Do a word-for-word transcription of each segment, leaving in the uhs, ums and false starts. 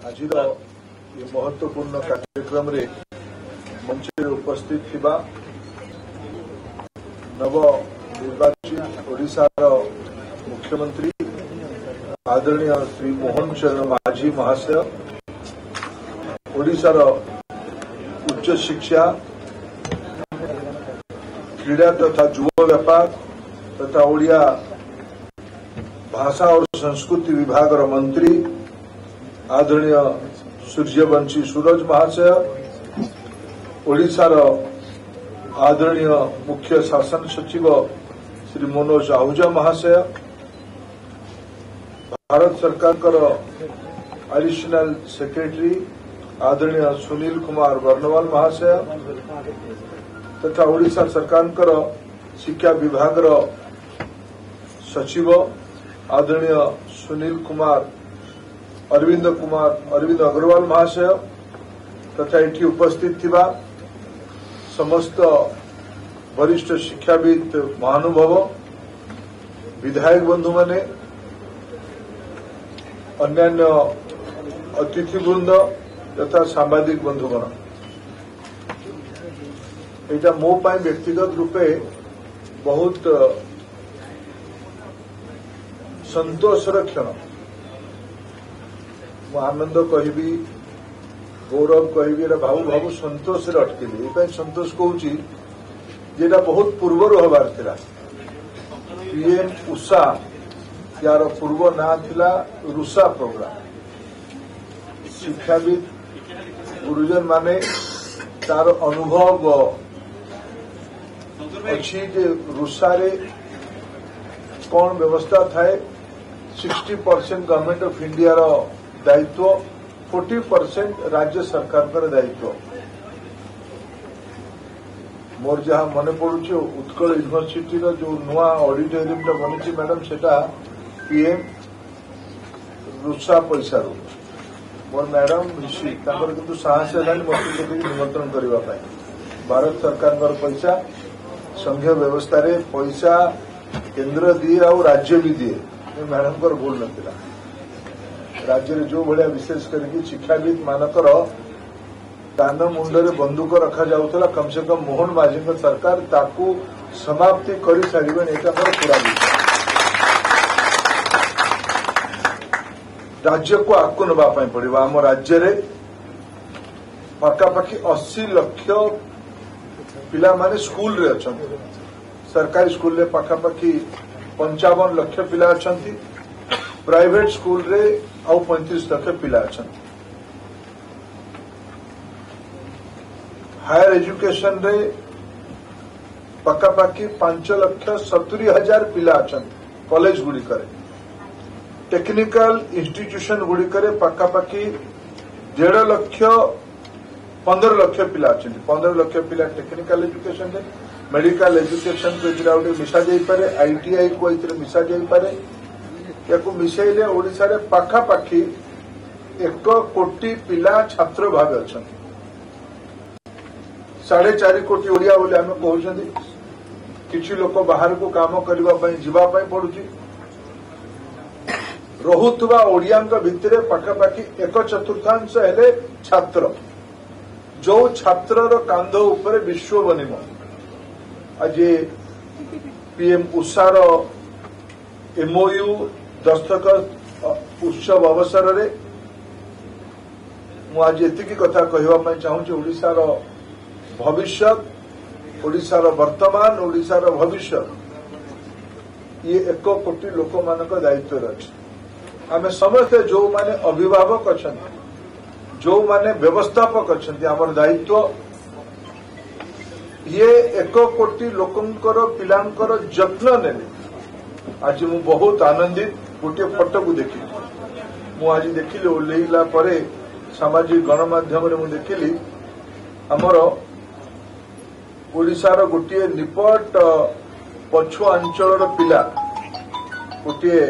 आज ये महत्वपूर्ण कार्यक्रम रे मंच उपस्थित थिबा नव निर्वाचित ओडिशार मुख्यमंत्री आदरणीय श्री मोहन चरण माझी महाशय, ओडिशार उच्च शिक्षा, क्रीड़ा तथा युवा व्यापार तथा ओडिया भाषा और संस्कृति विभाग मंत्री आदरणीय सूर्यवंशी सूरज महाशय, ओडिशार आदरणीय मुख्य शासन सचिव श्री मनोज आहूजा महाशय, भारत सरकार एडिशनल सेक्रेटरी आदरणीय सुनील कुमार वर्णवाल महाशय तथा ओडिशा सरकार शिक्षा विभाग सचिव आदरणीय सुनील कुमार अरविंद कुमार अरविंद अग्रवाल महाशय तथा एठी उपस्थित थिबा समस्त वरिष्ठ शिक्षाविद महानुभाव, विधायक बंधु माने, अन्यान्य अतिथिवृंद तथा सांबादिक बंधुगण, एटा मो पाई व्यक्तिगत रूपे बहुत संतोषर क्षण। मु आनंद कहबी, गौरव कहबी, भावु भावु संतोष अटकिली। ये संतोष कहूँ जेटा बहुत पूर्वर हबार थिला। पीएम उषा यार पूर्व ना थिला रुषा प्रोग्राम। शिक्षाविद गुरुजन माने तार अनुभव अच्छी जे रुषा रे कौन व्यवस्था थाए। Sixty percent government of India रो दायित्व, फोर्टी परसेंट राज्य सरकार दायित्व। मोर जहाँ मन पड़ुछि उत्कल यूनिवर्सिटी रो जो नुआ ऑडिटोरियम टा बनिछि मैडम, सेटा पीएम रुषा पैसा रो। मोर मैडम ऋषि ताकर किंतु साहस हेलानि मते निमंत्रण करबा पाई। भारत सरकार पैसा संघीय व्यवस्था रे पैसा केंद्र दिए और राज्य भी दिए। मैडम को भूल नथिला। राज्य रे जो भलिया विशेष करके शिक्षाविद मानकर कान मुंडरे बंदूक रखा जाउतला, कम से कम मोहन माझी सरकार ताकू समाप्ति कर सारे। एटा मोर पूरा विश्वास। राज्य को आगको नबा पाई पड़िबा। आम राज्य रे पाखापाखि अस्सी लक्ष पिला माने स्कूल रे अछंती। सरकारी स्कूल रे पाखापाखि पंचावन लक्ष पिला अछंती। प्राइवेट स्कूल रे आउ पैंतीस लक्ष पिला अछंती। हायर एजुकेशन रे पाखापाखि पांच लक्ष सतुरी हजार पिला अछंती कॉलेज गुड़िकर। टेक्निकल इंस्टीट्यूशन गुड़िकर पाखापाखि डेढ़ लक्ष पंद्रह लक्ष पिला अछंती। पंद्रह लक्ष पिला टेक्निकल एजुकेशन रे, मेडिकल एजुकेशन को एथिरा उडे मिसा जाई पारे, आईटीआई को एथिरा मिसा जाई पारे। याकू मिसाइले ओडिसा रे पाखापाखि एक कोटी पिला छात्र भाग अछंती। साढ़े चार कोटी ओडिया बोली आम कहते। किछि लोक बाहर को काम करने जीवाई पड़ुछि। रहुतबा ओडिया भितर पाखापाखि एक चतुर्थांश हेले छात्र। जो छात्रर कांध उपरे विश्व बनिब। आज पीएम उषार एमओयू दस्तखत उत्सव अवसर रे मु आज एतिकी कथा कहवा चाहूँगी। ओडिशार भविष्य, ओडिशार वर्तमान, ओडिशार भविष्य ये एक कोटी लोक मान दायित्व अच्छे। आम समस्ते जो माने अभिभावक अच्छा, जो माने व्यवस्थापक अच्छा, आमर दायित्व ये एक कोटी लोकंकर पिलांकर जत्न ने। आज मु बहुत आनंदित। गोटे फोटो को देखी मु आज देखिली ओल्लेला परे सामाजिक गणमाध्यम रे मु देखिली आमर ओडिशार गोटे निपट पछुआ अंचल पिला, गोटे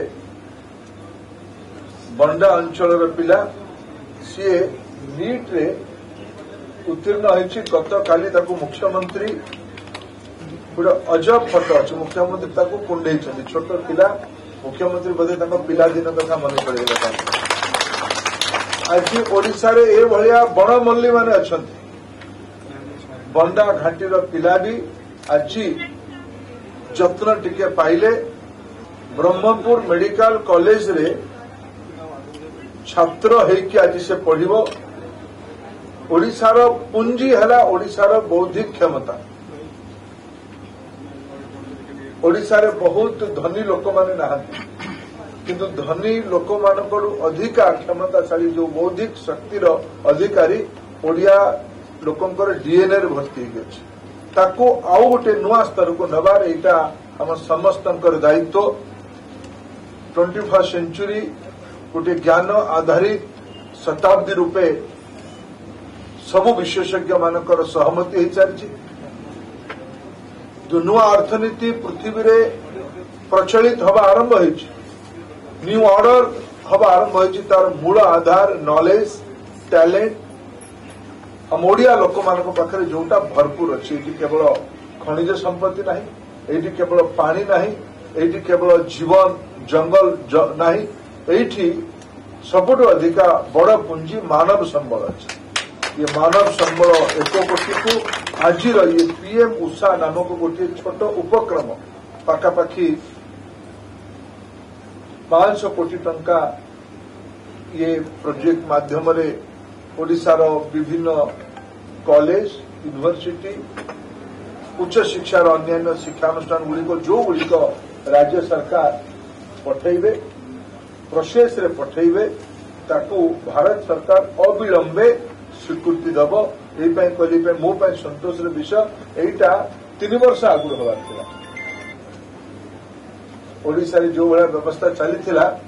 बंडा अंचल पिला, सी नीट रे उत्तीर्ण होइछि। गत काली ताकू मुख्यमंत्री गोटे अजब फोटो अच्छे। मुख्यमंत्री ताकू कुंडे छोट पिला, मुख्यमंत्री बोधे पिला दिन कथा मन पड़ेगा। आज ओडिशा रे ए भलिया बड़ मल्ली माने अछंती बंडा घाटीर पिला भी आज जत्न टिके पाइले ब्रह्मपुर मेडिकल कॉलेज रे छात्र हेकि आज से पढ़िबो ओडिशार पुंजी है ओडिशार बौद्धिक क्षमता ओडिशा रे बहुत धनी लोक माने नहांती किंतु धनी लोक मानकर अधिका क्षमताशाली जो बौद्धिक शक्तिर अधिकारी ओडिया लोकंकर डीएनए रे भर्ती हो गई ताको आउ गोटे नुआ स्तर को नबार एटा हम समस्तंकर दायित्व ट्वेंटी फर्स्ट सेंचुरी गोटे ज्ञान आधारित शताब्दी रूपे सबु विशेषज्ञ मानकर सहमति हो चलती जो नुआ अर्थनीति पृथ्वी रे प्रचलित हवा आरंभ हो न्यू ऑर्डर हवा आरंभ हो तार मूल आधार नॉलेज टैलेंट हम ओडिया लोक मान पाखे जोटा भरपूर अच्छी ये केवल खनिज संपत्ति नहीं ये केवल पानी नहीं ये केवल जीवन जंगल ज, नहीं ये सबुठ अधिका बड़ पुंजी मानव संबल अच्छी ये मानव संबल एक कोटी को आज ये पीएम उषा नामक गोटे छोट उपक्रम पाखापाखि पांच सौ कोटी टंका ये प्रोजेक्ट माध्यम ओडिशार विभिन्न कॉलेज यूनिवर्सिटी उच्च शिक्षार अन्य शिक्षानुष्ठान गुड़िक जो गुड़िक राज्य सरकार पठेबे प्रोसेस रे पठेबे ताकू भारत सरकार अविलंबे स्वीकृति दब ये कहली मो संतोष विषय यहीटा तीन वर्ष आगु हबार ओडिशा रे जो भाया व्यवस्था चली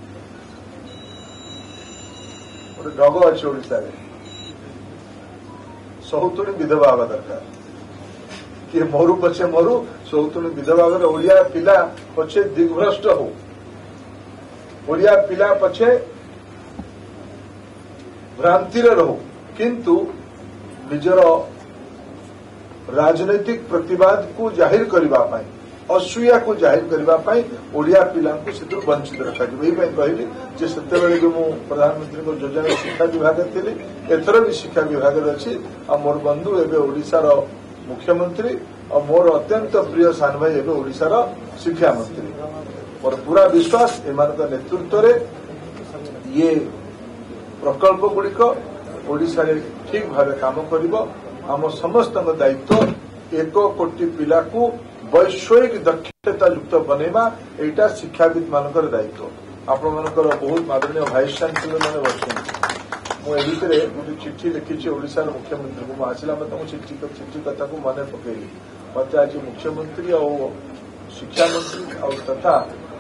गोटे ढग अच्छे ओडिशा रे सौतुणी विधवा हवा दरकार किए मरु पछे मरु सौतुणी विधवा ओडिया पिला पछे दिग्भ्रष्ट हो ओडिया पिला पछे भ्रांति रहो किंतु निजर राजनैतिक प्रतिवाद को जाहिर करने असूया को जाहिर करने ओडिया पिला से वंचित रखा कहली जे से प्रधानमंत्री को योजना शिक्षा विभाग थी एथर भी शिक्षा विभाग अच्छी आ मोर बंधु एवं ओडिशार मुख्यमंत्री और मोर अत्यंत प्रिय सान भाई एवं ओडिशार शिक्षा मंत्री मोर पूरा विश्वास एम नेतृत्व में ये प्रकल्प गुड़िक ओडिशा रे ठीक भाव काम करिबो आम समस्त दायित्व एक कोटी पिला को वैषयिक दक्षता युक्त बनेवा एटा शिक्षाविद मानकर दायित्व आपण मानकर बहुत माननीय भाइस चांसलर मैंने बच्चे मुझे गोटे चिठी लिखी ओडिशा मुख्यमंत्री को आसला मत चिठी चिठी कथा को मन पकईली मत आज मुख्यमंत्री और शिक्षा मंत्री और तथा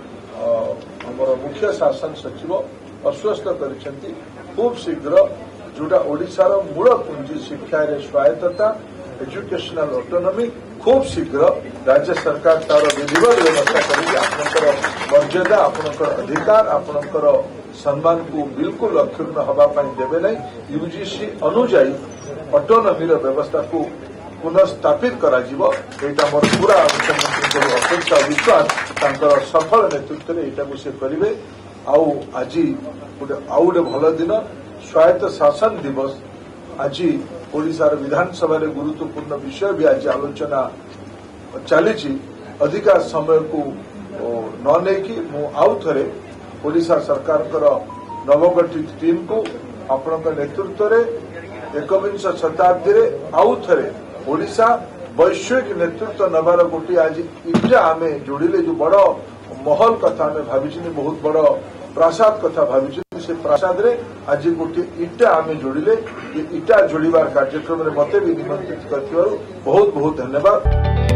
आमर मुख्य शासन सचिव आश्वस्त कर खूब शीघ्र जोटा ओडिशार मूल पुंजी शिक्षा स्वायत्तता एजुकेशनल ऑटोनॉमी खूब शीघ्र राज्य सरकार तार विधिवत व्यवस्था कर मर्यादा आपणकर अधिकार आपणकर सम्मान को बिल्कुल अक्षुण्ण हवापाई देवे नहीं यूजीसी अनुजाई ऑटोनॉमी व्यवस्था को पुनर्स्थापित कराजिबो एटा मोर पूरा मुख्यमंत्री अपेक्षा विश्वास सफल नेतृत्व में यहाँ से करेंगे आउ आज गोटे आउ गोटे भल दिन स्वायत्त शासन दिवस आज ओडिशार विधानसभा गुरुत्वपूर्ण विषय भी आज आलोचना चली अधिका समय को न नहीं मु आउ थे ओडिशा सरकार नवगठित टीम को आपण नेतृत्व में एकविंश शताब्दी आउ थे ओडिशा वैश्विक नेतृत्व नबार गोटे आज इटा आम जोड़िले जो बड़ महल कथा आम भावी बहुत बड़ प्रासाद कथा भावी से प्रासाद रे आज गोटे इटा आम जोड़िले ये इटा जोड़ार कार्यक्रम में मत भी निमंत्रित कर बहुत बहुत धन्यवाद।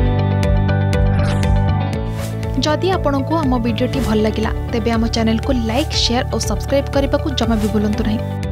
जदि आपंक आम भिडी भल लगा तेब आम चैनल को लाइक शेयर और सब्सक्राइब करने को जमा भी भूलु नहीं।